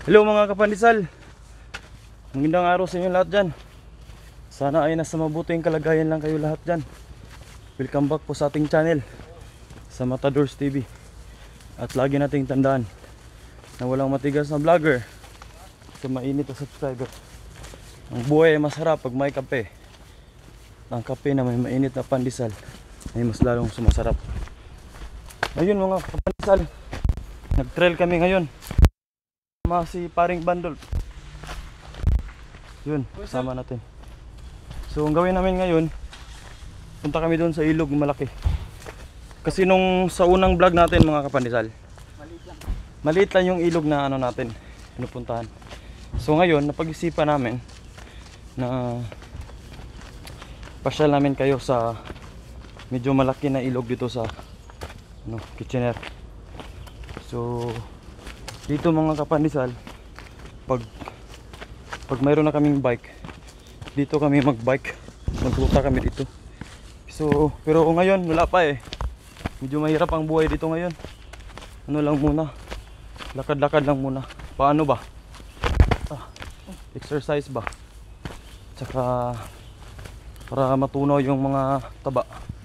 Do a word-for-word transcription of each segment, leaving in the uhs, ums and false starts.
Hello mga kapandisal, magandang araw sa inyo lahat dyan. Sana ay nasa mabuting kalagayan lang kayo lahat dyan. Welcome back po sa ating channel, sa Matadors T V. At lagi nating tandaan na walang matigas na vlogger sa mainit na subscriber. Ang buhay ay masarap pag may kape. Ang kape na may mainit na pandesal ay mas lalong sumasarap. Ayun mga kapandisal, nag-trail kami ngayon. Sama si paring Bandol. Yun, kasama natin. So ang gawin namin ngayon, punta kami doon sa ilog malaki. Kasi nung sa unang vlog natin mga kapandisal, maliit lang. Maliit lang yung ilog na ano natin, pinupuntahan. So ngayon, napag-isipan namin na pasyal namin kayo sa medyo malaki na ilog dito sa ano, Kitchener. So dito mga kapandisal, pag pag mayroon na kaming bike, dito kami magbike, magruta kami dito. So pero ngayon wala pa eh, medyo mahirap ang buhay dito ngayon. Ano lang muna, lakad-lakad lang muna. Paano ba? Ah, exercise ba? Tsaka para matunaw yung mga taba.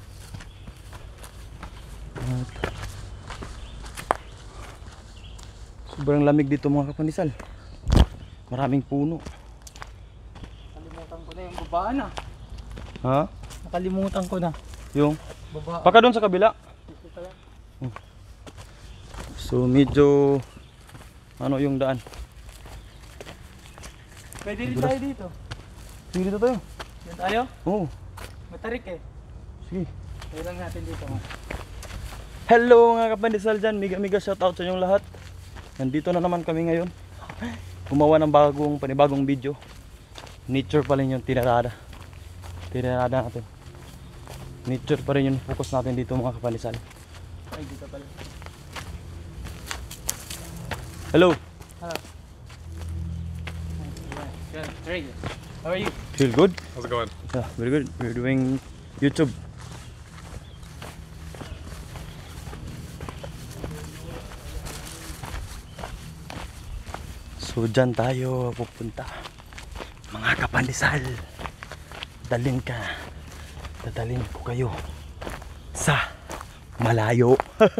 At sobrang lamig dito mga kapandisal. Maraming puno. Nakalimutan ko na yung babaan ah. Ha? Nakalimutan ko na. Yung? Babaan. Baka doon sa kabila. So medyo ano yung daan. Pwede rin tayo dito. Sige dito tayo. Yan tayo? Oo. Matarik eh. Sige. Tayo lang natin dito. Hello mga kapandisal dyan. Miga miga shoutout sa inyong lahat. Nandito na naman kami ngayon. Gumawa ng bagong panibagong video. Nature pa rin yung tinarada. Tinarada natin. Nature pa rin yung focus natin dito mga kapandisal. Ay, dito pala. Hello. Hello. Good. Very good. How are you? Feel good? How's it going? Yeah, very good. We're doing YouTube. So dyan tayo pupunta mga kapandisal. Dalhin ka, dadalhin ko kayo sa malayo.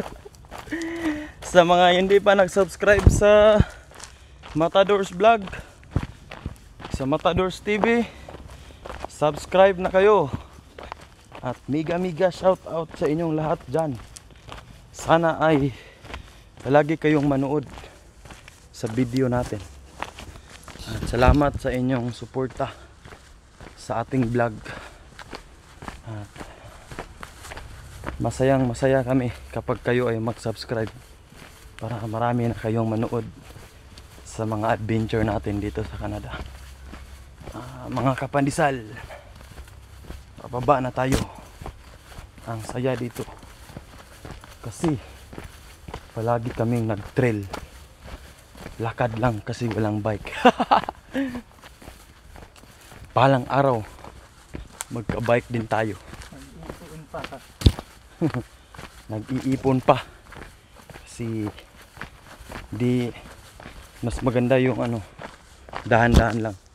Sa mga hindi pa nag-subscribe sa Matadors Vlog, sa Matadors T V, subscribe na kayo. At mega mega shout out sa inyong lahat dyan. Sana ay lagi kayong manood sa video natin. At salamat sa inyong suporta sa ating vlog. At masayang masaya kami kapag kayo ay mag-subscribe para marami na kayong manood sa mga adventure natin dito sa Canada. Uh, mga kapandisal, pababa na tayo. Ang saya dito kasi palagi kaming nag-trail. Lakad lang kasi walang bike. Palang araw magka-bike din tayo. Nag-iipon pa. Nag-iipon pa kasi di mas maganda yung ano, dahan-dahan lang,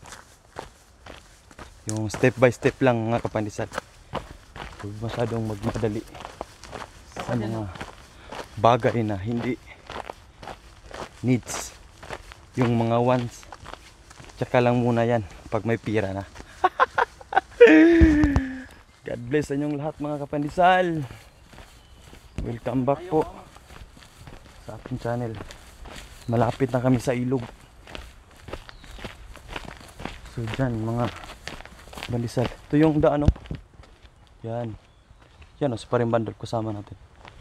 yung step by step lang mga kapandisal. Huwag masyadong magmadali sa mga bagay na hindi needs. Yung mga wants, tsaka lang muna yan pag may pira na. God bless sa inyong lahat mga kapandisal. Welcome back po sa ating channel. Malapit na kami sa ilog. So dyan mga bandisal, ito yung daan oh. Yan. Yan oh, sa paring Bandol kasama natin.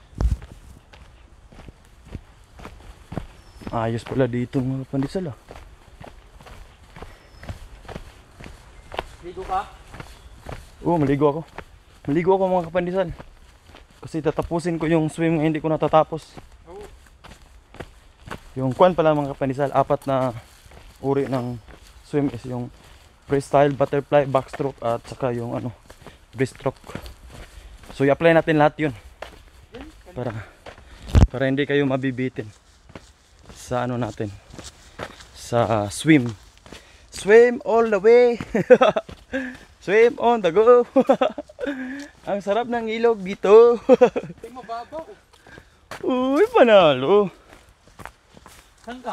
Ayos pala dito mga pandesal ah. Ligo ka? Oo, maligo ako. Maligo ako mga kapandesal. Kasi tatapusin ko yung swim na hindi ko natatapos. Oo. Yung kwan pala mga kapandesal, apat na uri ng swim is yung freestyle, butterfly, backstroke at saka yung ano, breaststroke. So i-apply natin lahat yun para para hindi kayo mabibitin sa ano natin, sa swim. Swim all the way. Swim on the go. Ang sarap ng ilog dito. Ay, mababaw. Uy, panalo. Saan ka?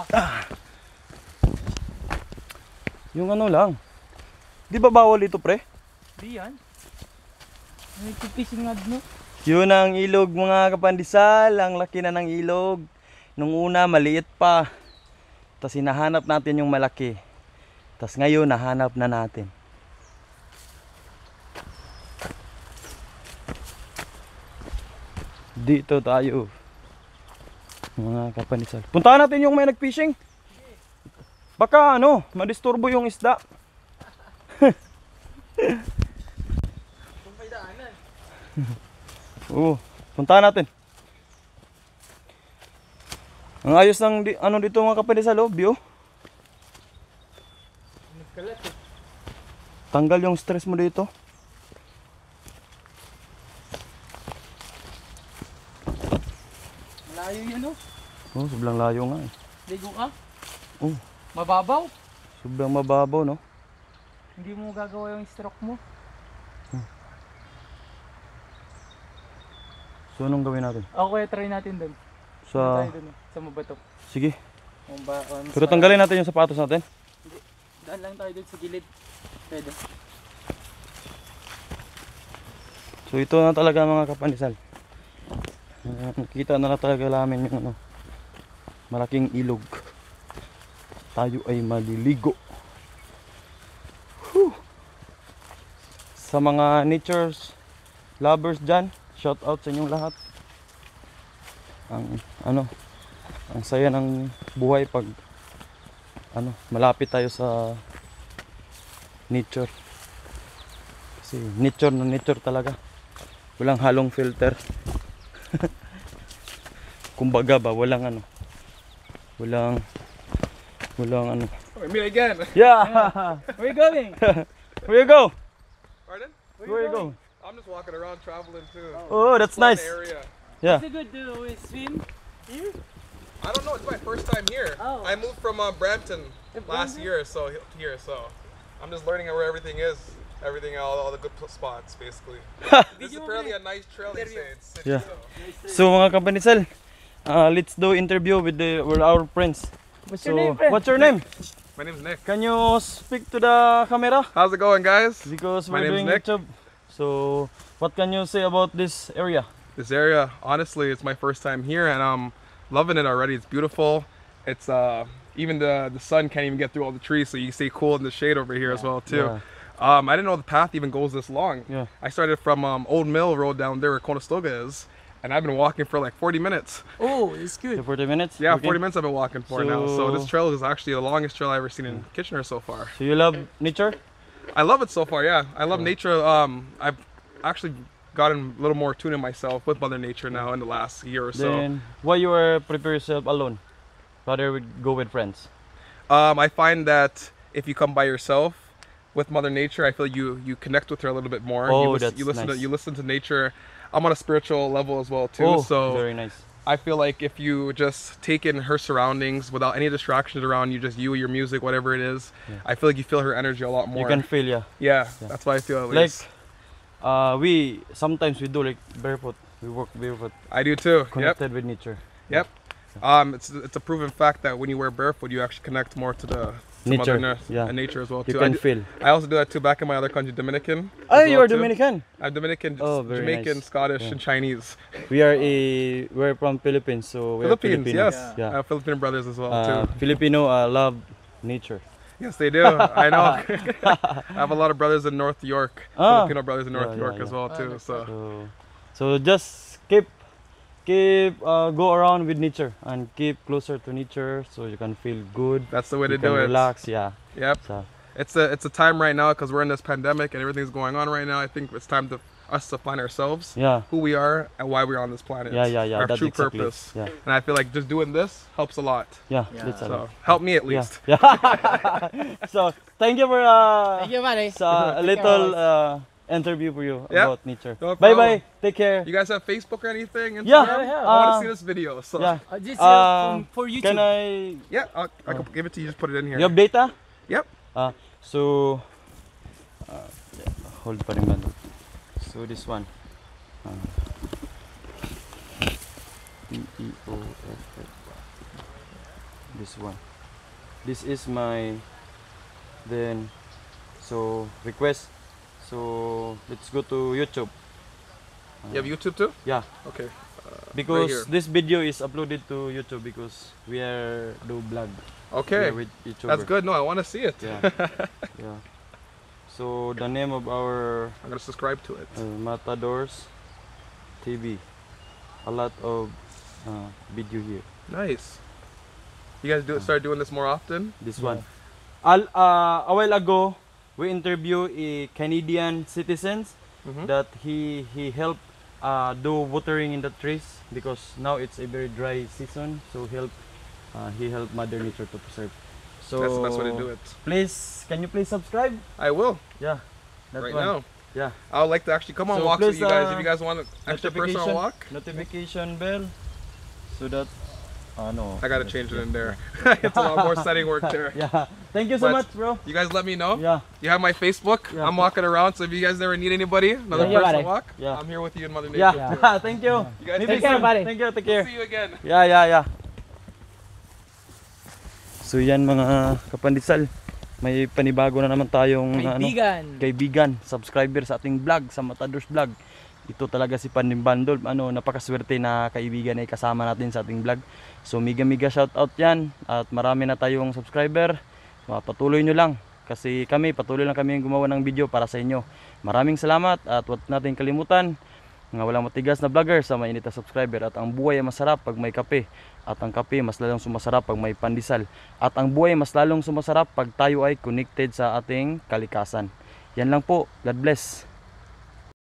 Yung ano lang. Di ba bawal ito, pre? Di yan. Nagpipising nga no? Yun ang ilog, mga kapandisal. Ang laki na ng ilog. Nung una, maliit pa. Tapos hinahanap natin yung malaki. Tapos ngayon, nahanap na natin. Dito tayo. Mga kapandisal. Puntahan natin yung may nag-fishing. Baka ano, madisturbo yung isda. Kung may daanan. Oo, puntahan natin. Ang ayos ng di, ano dito mga kapandisal, oh, view. Nagkalat eh. Tanggal yung stress mo dito. Malayo yan oh. Oh, sobrang layo nga eh. Ligo ka? Oh, Mababaw. sobrang mababaw, no? Hindi mo gagawa yung stroke mo. So anong gawin natin? Ako kaya try natin doon. Sa Tayo dun, eh, sa mabato. sige. Kung ba, um, Pero sa- tanggalin natin yung sapatos natin. Daan lang tayo doon sa gilid. Pwede. So ito na talaga mga kapandisal. Uh, nakita na na talaga namin yung ano, malaking ilog. Tayo ay maliligo. Whew. Sa mga natures lovers dyan, shout out sa inyong lahat. Ang ano, ang saya ng buhay pag ano, malapit tayo sa nature. Kasi nature na nature talaga. Walang halong filter. Kumbaga ba, walang ano. Walang walang ano. We meet again. Yeah. Where you going? Where you go? Pardon? Where you go? I'm just walking around traveling too. Oh, that's Fun nice. Area. Yeah. Is it good to uh, swim here? I don't know. It's my first time here. Oh. I moved from uh, Brampton Yeah, last Brampton? year, so here. So I'm just learning where everything is. Everything, all, all the good pl- spots, basically. This is Video apparently mo a nice trail, they say. It's city, Yeah. so. So mga kapandisal, uh, let's do interview with the with our friends. What's So your name, friend? what's your name? My name's Nick. Can you speak to the camera? How's it going, guys? Because My we're name's doing Nick. YouTube. So what can you say about this area? This area, honestly, it's my first time here, and I'm loving it already. It's beautiful. It's uh, even the the sun can't even get through all the trees, so you stay cool in the shade over here as well too. Yeah. Um, I didn't know the path even goes this long. Yeah. I started from um, Old Mill Road down there where Conestoga is, and I've been walking for like forty minutes. Oh, it's So good. forty minutes? Yeah, Okay. forty minutes I've been walking for now. So So- this trail is actually the longest trail I've ever seen in Kitchener so far. So you love nature? I love it so far. Yeah, I love nature. Um, I've actually gotten a little more tuned in myself with Mother Nature now in the last year or so. Then why you are prepare yourself alone? Rather would go with friends. Um, I find that if you come by yourself with Mother Nature, I feel you you connect with her a little bit more. Oh, you listen, that's you listen nice. to you listen to nature. I'm on a spiritual level as well too. Oh, so very nice. I feel like if you just take in her surroundings without any distractions around you, just you, your music, whatever it is, Yeah. I feel like you feel her energy a lot more. You can feel, yeah. yeah, Yeah. that's what I feel at Like least. uh, we sometimes we do like barefoot. We work barefoot, I do too. Yep. connected with nature. Yep. Um, it's it's a proven fact that when you wear barefoot, you actually connect more to the to Nature, Mother Earth yeah. and nature as well You too. I, can do- feel. I also do that too back in my other country, Dominican. Oh, as you well, are too. Dominican. I'm Dominican, Oh, very Jamaican, nice. Scottish, Yeah. and Chinese. We are a we're from Philippines, so we Philippines, are Filipinos. yes. Yeah. Uh, Filipino brothers as well Uh, too. Filipino uh, love nature. Yes, they do. I know. I have a lot of brothers in North York. Ah. Filipino brothers in North Yeah, York yeah, as yeah. well Ah, too. that's So So, so just keep keep uh, go around with nature and keep closer to nature, so you can feel good. that's the way You to can do it. relax. Yeah. Yep. So, It's a it's a time right now because we're in this pandemic and everything's going on right now. I think it's time to us to find ourselves, yeah. who we are, and why we're on this planet. Yeah, yeah, yeah. Our That's true exactly. purpose. Yeah, And I feel like just doing this helps a lot. yeah. Yeah. That's a lot. So help me at Yeah. least. Yeah. So thank you for uh, Thank you, buddy. sa a little uh, interview for you Yeah, about nature. no Bye problem. bye. Take care. You guys have Facebook or anything? Yeah. Instagram? Yeah, yeah. I want to Uh, see this video. So Yeah. Uh, just Uh, uh, from, for YouTube. Can I? yeah, I'll, I can give it to you. Just put it in here. You have data? Yep. Uh, so, uh, yeah, hold pa rin ba? So this one. Uh, P E O F F. This one. This is my, then, so request. So let's go to YouTube. You have YouTube too? Yeah, Okay. because here. this video is uploaded to YouTube because we are do vlog. Okay. We are with YouTuber. That's good. No, I want to see it. Yeah. Yeah. So the name of our I'm gonna subscribe to it. uh, Matadors T V. A lot of uh, video here. Nice. You guys do start doing this more often? This one. Al, uh, a while ago, we interview a Canadian citizens Mhm. that he he helped uh, do watering in the trees because now it's a very dry season. So help uh, he helped Mother Nature to preserve. So That's the best way to do it. Please, can you please subscribe? I will Yeah, that right one. now. Yeah. I would like to actually come on So walks with please, you guys. uh, If you guys want an extra personal walk, Notification bell. So that ano. I gotta change it in there. It's a lot more setting work there. Yeah. Thank you so But- much, bro. You guys let me know. Yeah. You have my Facebook. Yeah. I'm walking around, so if you guys ever need anybody, another Yeah, person buddy. to walk, Yeah. I'm here with you in Mother Yeah. Nature. too. Thank you. You guys Maybe take care, soon. buddy. Thank you. Take We'll care. see you again. Yeah, yeah, yeah. So yan mga kapandisal, may panibago na naman tayong ano, Kaibigan. kaibigan, subscriber sa ating vlog, sa Matadors Vlog. Ito talaga si Pandim Bandol, ano, napakaswerte na kaibigan ay kasama natin sa ating vlog. So mega mega shout out yan at marami na tayong subscriber. Patuloy nyo lang kasi kami, patuloy lang kami yung gumawa ng video para sa inyo. Maraming salamat at huwag natin kalimutan nga walang matigas na vlogger sa mainit na subscriber, at ang buhay ay masarap pag may kape, at ang kape mas lalong sumasarap pag may pandesal, at ang buhay mas lalong sumasarap pag tayo ay connected sa ating kalikasan. Yan lang po. God bless.